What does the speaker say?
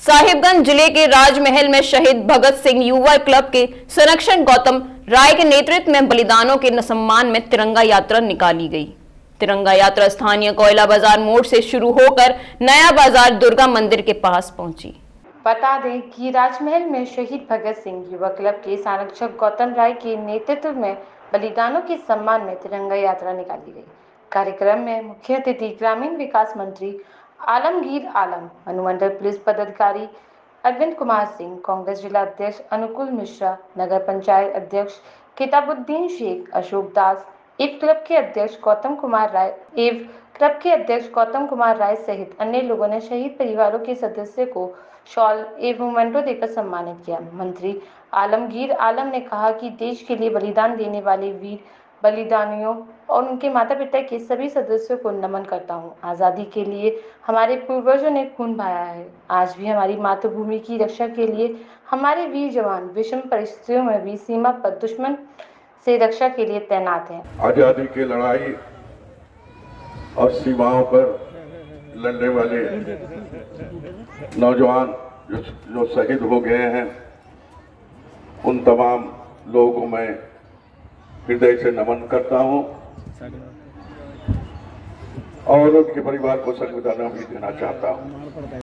साहिबगंज जिले के राजमहल में शहीद भगत सिंह युवा क्लब के संरक्षक गौतम राय के नेतृत्व में बलिदानों के सम्मान में तिरंगा यात्रा निकाली गई। तिरंगा यात्रा स्थानीय कोयला बाजार मोड़ से शुरू होकर नया बाजार दुर्गा मंदिर के पास पहुंची। बता दें कि राजमहल में शहीद भगत सिंह युवा क्लब के संरक्षक गौतम राय के नेतृत्व में बलिदानों के सम्मान में तिरंगा यात्रा निकाली गई। कार्यक्रम में मुख्य अतिथि ग्रामीण विकास मंत्री आलमगीर आलम, अनुमंडल पुलिस पदाधिकारी अरविंद कुमार सिंह, कांग्रेस जिला अध्यक्ष अनुकूल मिश्रा, नगर पंचायत अध्यक्ष किताबुद्दीन शेख, अशोक दास, इव क्लब के अध्यक्ष गौतम कुमार राय सहित अन्य लोगों ने शहीद परिवारों के सदस्यों को शॉल एवं मेंटो देकर सम्मानित किया। मंत्री आलमगीर आलम ने कहा कि देश के लिए बलिदान देने वाले वीर बलिदानियों और उनके माता पिता के सभी सदस्यों को नमन करता हूं। आज़ादी के लिए हमारे पूर्वजों ने खून बहाया है। आज भी हमारी मातृभूमि की रक्षा के लिए हमारे वीर जवान विषम परिस्थितियों में भी सीमा पर दुश्मन से रक्षा के लिए तैनात हैं। आज़ादी की लड़ाई और सीमाओं पर लड़ने वाले नौजवान जो शहीद हो गए हैं, उन तमाम लोगों को मैं हृदय से नमन करता हूं और उनके परिवार को संविधान भी देना चाहता हूं।